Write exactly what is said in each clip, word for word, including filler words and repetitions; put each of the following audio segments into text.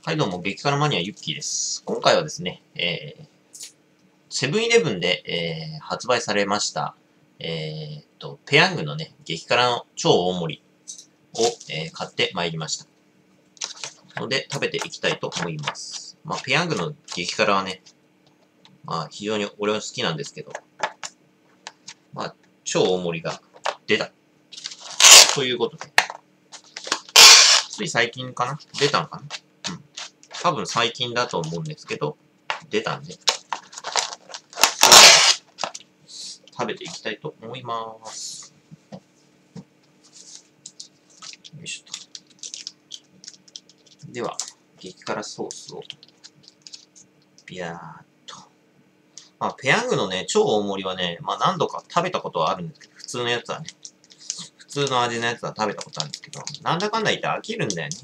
はいどうも、激辛マニアユッキーです。今回はですね、えー、セブンイレブンで、えー、発売されました、えー、と、ペヤングのね、激辛の超大盛りを、えー、買ってまいりました。ので、食べていきたいと思います。まあ、ペヤングの激辛はね、まあ、非常に俺は好きなんですけど、まあ、超大盛りが出た。ということで、つい最近かな出たのかな多分最近だと思うんですけど、出たんで、食べていきたいと思います。よいしょと。では、激辛ソースを、ビヤーっと。まあ、ペヤングのね、超大盛りはね、まあ何度か食べたことはあるんですけど、普通のやつはね、普通の味のやつは食べたことあるんですけど、なんだかんだ言って飽きるんだよね。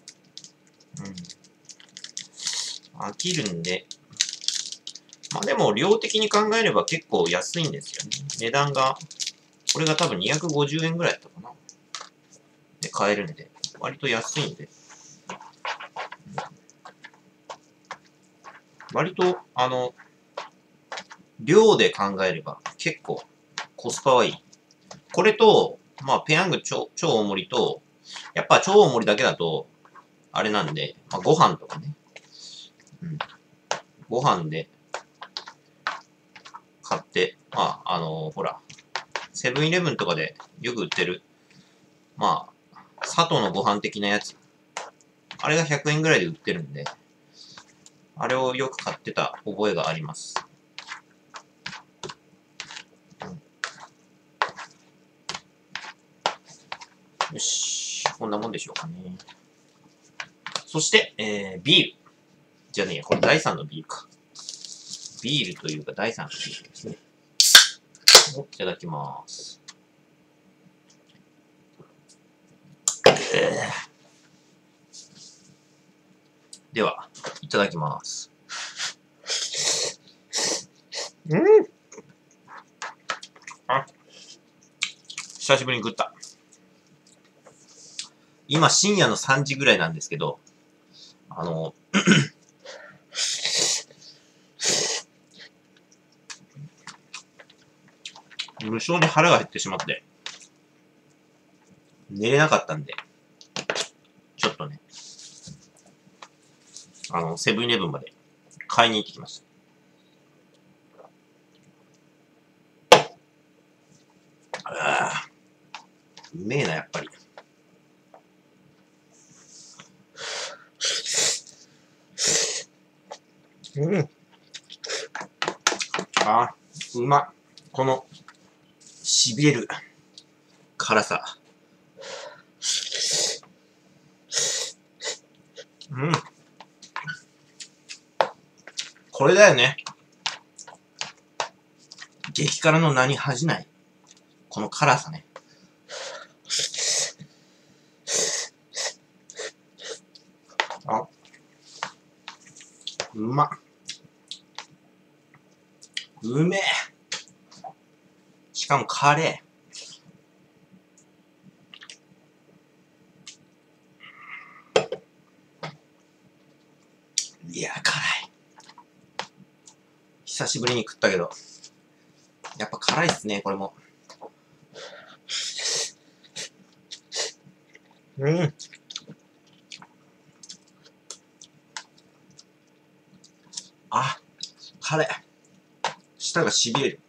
うん。飽きるんで、まあでも量的に考えれば結構安いんですよね。値段が、これが多分にひゃくごじゅうえんぐらいだったかな。で買えるんで、割と安いんで。割と、あの、量で考えれば結構コスパはいい。これと、まあ、ペヤング超、超大盛りと、やっぱ超大盛りだけだと、あれなんで、まあ、ご飯とかね。うん。ご飯で買って、まあ、あのー、ほら、セブンイレブンとかでよく売ってる、まあ、佐藤のご飯的なやつ。あれがひゃくえんぐらいで売ってるんで、あれをよく買ってた覚えがあります。よし。こんなもんでしょうかね。そして、えー、ビール。じゃねえや、これだいさんのビールか。ビールというかだいさんのビールですね。いただきます。えー、では、いただきます。うん。あ、久しぶりに食った。今深夜のさんじぐらいなんですけど、あの、無性に腹が減ってしまって、寝れなかったんで、ちょっとね、あの、セブンイレブンまで買いに行ってきました。あー、うめえな、やっぱり。うん。あ、うまっ。この、痺れる辛さ。うん。これだよね。激辛の名に恥じない。この辛さね。あ、うまっ。うめえ。しかもカレー。いや、辛い。久しぶりに食ったけど。やっぱ辛いっすね、これも。うん。あ、辛い。舌が痺れる。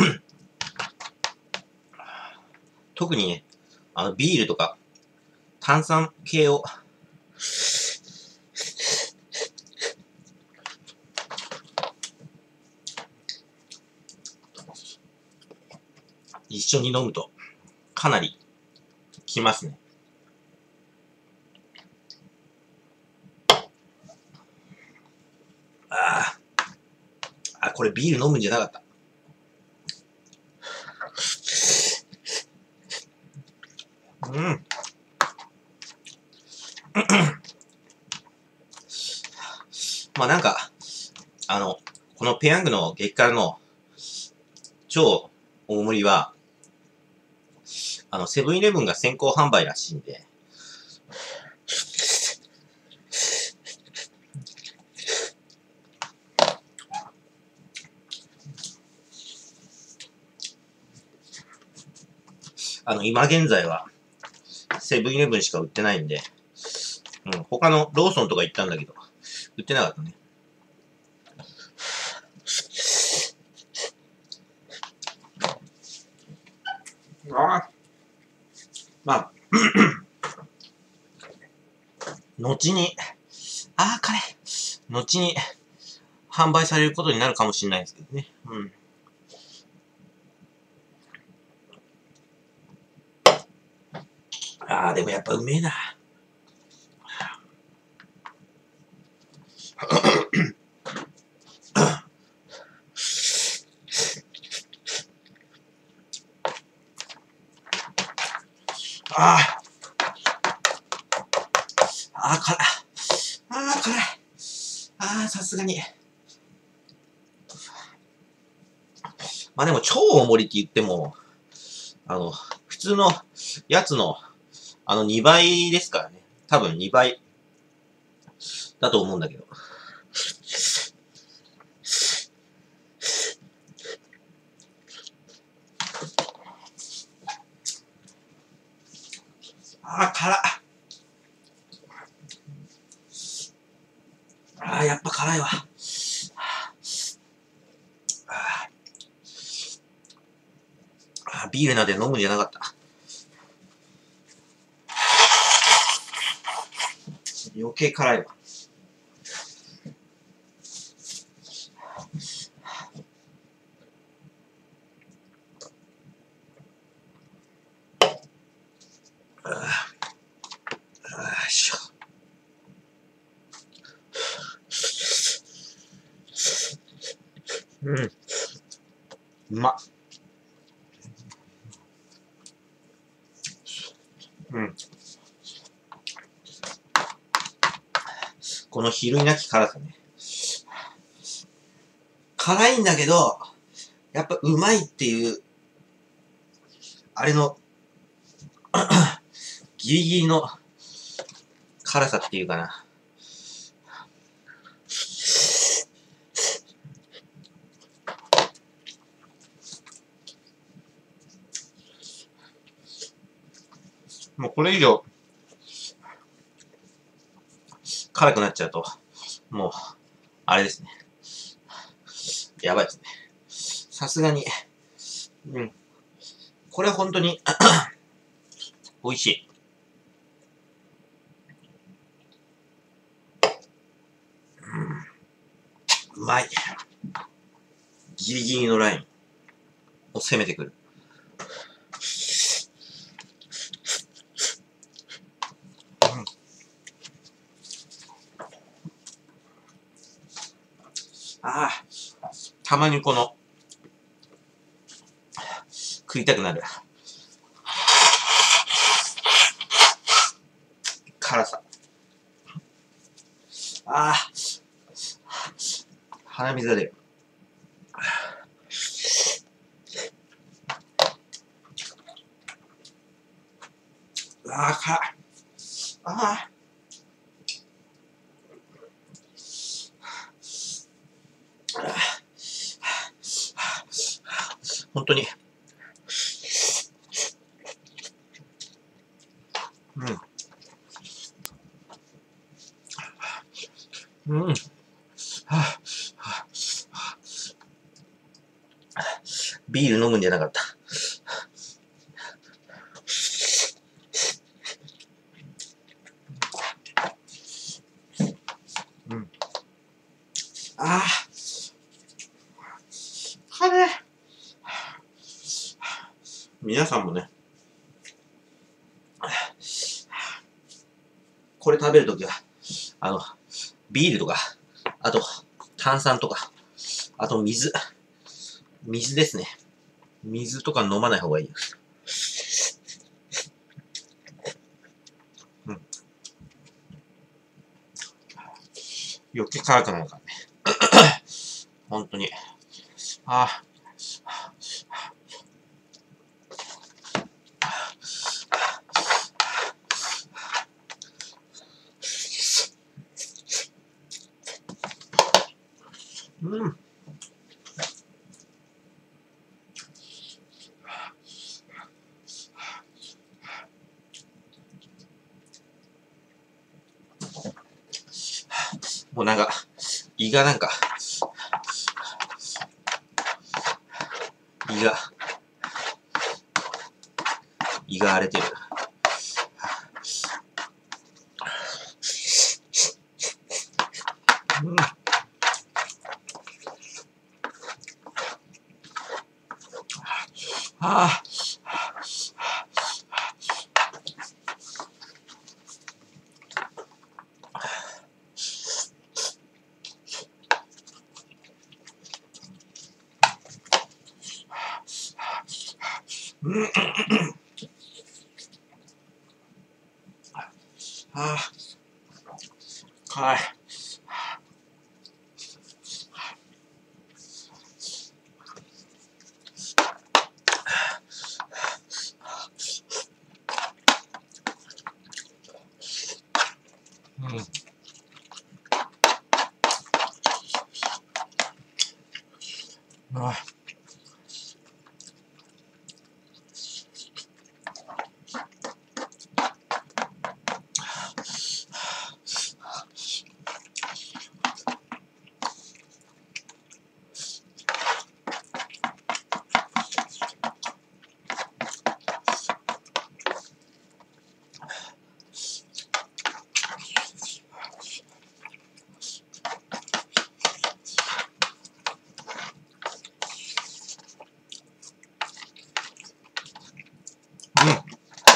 特にね、あの、ビールとか、炭酸系を、一緒に飲むと、かなり、きますね。ああ。あ、これビール飲むんじゃなかった。うん。まあなんか、あの、このペヤングの激辛の超大盛りは、あの、セブンイレブンが先行販売らしいんで、 あの、今現在は、セブンイレブンしか売ってないんで、うん、他のローソンとか行ったんだけど、売ってなかったね。ああ。まあ、後に、ああ、カレー。後に、販売されることになるかもしれないですけどね。うん。ああ、でもやっぱうめえな。ああ。ああ、辛い。ああ、辛い。ああ、さすがに。まあでも、超大盛りって言っても、あの、普通のやつの、あのにばいですからね。多分にばいだと思うんだけど。ああ、辛っ。ああ、やっぱ辛いわ。ああ、ビールなんて飲むんじゃなかった。余計辛いわ。ああ、ああ、しょ。うん。うまっ。うん。この比類なき辛さね。辛いんだけど、やっぱうまいっていう、あれの、ギリギリの辛さっていうかな。もうこれ以上、辛くなっちゃうと、もう、あれですね。やばいですね。さすがに、うん。これは本当に、美味しい。うん、うまい。ギリギリのラインを攻めてくる。うん、ああ、たまにこの、食いたくなる。辛さ。ああ、鼻水が出る。ああ、辛い。ああ。本当に。うん。うん。はあはあ、ビール飲むんじゃなかった。うん。ああ。辛い。皆さんもね、これ食べるときは、あの、ビールとか、あと、炭酸とか、あと水。水ですね。水とか飲まない方がいいです。うん。余計辛くなるからね。本当に。ああ。うん。 もうなんか、胃がなんか、胃が、胃が荒れてる。うん。ああ。うん。ああ。はい。うん。ああ。うん。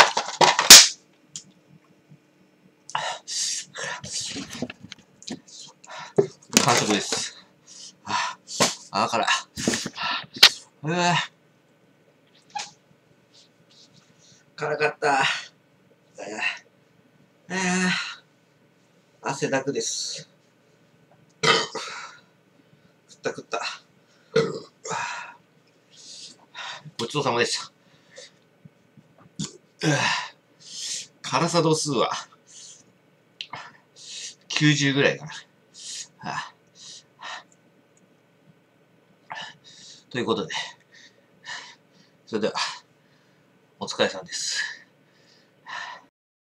完食です。ああ、あから。うわ辛かった。ああ、汗だくです。食った食った。ごちそうさまでした。辛さ度数はきゅうじゅうぐらいかな。はあ、ということで、それでは、お疲れ様です。